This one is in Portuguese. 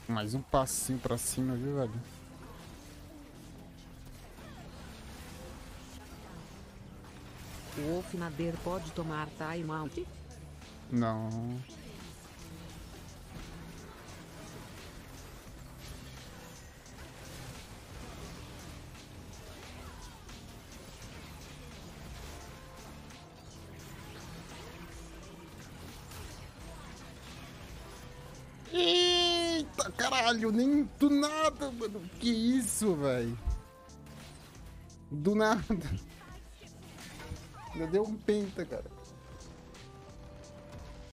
Mais um passinho pra cima, viu, velho? O Wolfnader pode tomar timeout? Não. Eita, caralho, nem do nada, mano. Que isso, velho? Do nada. Ainda deu um penta, cara.